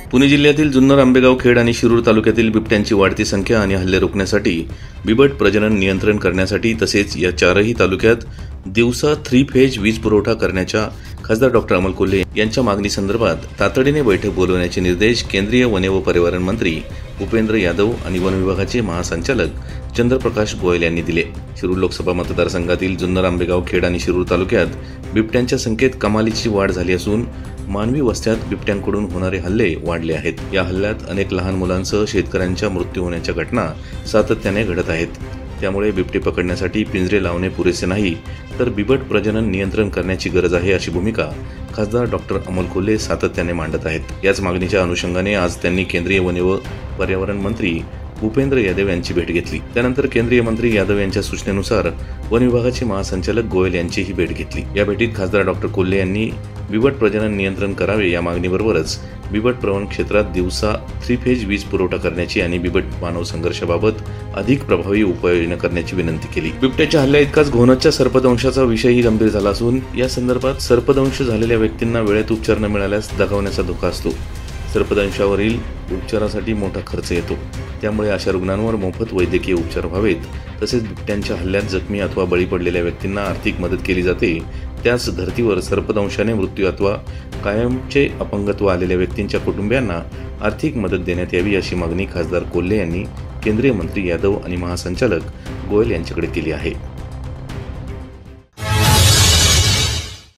पुणे जिल्ह्यातील जुन्नर, आंबेगाव, खेड आणि शिरूर तालुक्यातील बिबट्यांची वाढती संख्या आणि हल्ले रोखण्यासाठी बिबट प्रजनन नियंत्रण करण्यासाठी तसेच या चारही तालुक्यात दिवसा 3 फेज वीज पुरवठा करण्याच्या खासदार डॉ. अमोल कोल्हे यांच्या मागणीसंदर्भात तातडीने बैठक बोलवण्याचे निर्देश केंद्रीय वन व पर्यावरण मंत्री भूपेंद्र यादव आणि वन विभागाचे महासंचालक चंद्रप्रकाश गोयल यांनी दिले। शिरूर लोकसभा मतदारसंघातील जुन्नर, आंबेगाव, खेड आणि शिरूर तालुक्यात बिबट्यांच्या संख्येत कमालीची वाढ झाली असून मानवी वस्त्यात बिबट्यांकडून होणारे हल्ले वाढले आहेत। या हल्ल्यात अनेक लहान मुलांसह शेतकऱ्यांच्या मृत्यू होण्याच्या घटना सातत्याने घडत आहेत। त्यामुळे बिबटे पकडण्यासाठी पिंजरे लावणे पुरेसे नाही, तर बिबट प्रजनन नियंत्रण करण्याची गरज आहे, अशी भूमिका खासदार डॉ. अमोल कोल्हे सातत्याने मांडत आहेत। याच मागणीच्या अनुषंगाने आज त्यांनी केंद्रीय वन व पर्यावरण मंत्री भूपेंद्र यादव यांची भेट घेतली। त्यानंतर केंद्रीय मंत्री यादव यांच्या सूचनेनुसार वन विभागाचे महासंचालक गोयल यांचीही भेट घेतली। या भेटीत खासदार डॉ. कोल्हे यांनी बिबट प्रजनन नियंत्रण करावे या मागणीबरोबरच बिबट प्रवण क्षेत्रात दिवसा 3 फेज वीज पुरवठा करण्याची आणि बिबट मानव संघर्षाबाबत अधिक प्रभावी उपाययोजना करण्याची विनंती केली। बिबट्याच्या हल्ल्या इतकाच घोणसच्या सर्पदंशाचा विषयही गंभीर झाला असून या संदर्भात सर्पदंश झालेल्या व्यक्तींना वेळेत उपचार न मिळाल्यास दगावण्याचा धोका असतो। सर्पदंशावरील उपचारासाठी मोठा खर्च येतो, त्यामुळे अशा रुग्णांवर मोफत वैद्यकीय उपचार व्हावेत। तसेच बिबट्यांच्या हल्ल्यात जखमी अथवा बळी पडलेल्या व्यक्तींना आर्थिक मदत केली जाते। त्याच धर्तीवर सर्पदंशाने मृत्यू अथवा कायमचे अपंगत्व आलेल्या व्यक्तींच्या कुटुंबियांना आर्थिक मदत देण्यात यावी, अशी मागणी खासदार कोल्हे यांनी केंद्रीय मंत्री यादव आणि महासंचालक गोयल यांच्याकडे केली आहे।